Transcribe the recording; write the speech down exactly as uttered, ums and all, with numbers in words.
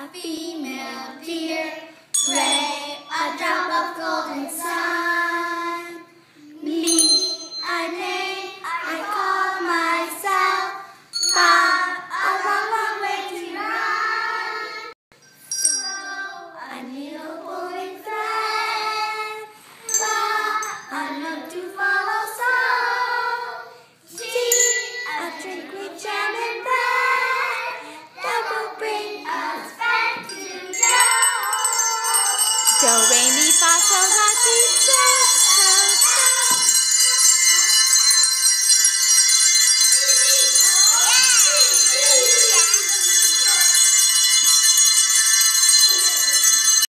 a female deer, gray, a drop of golden sun.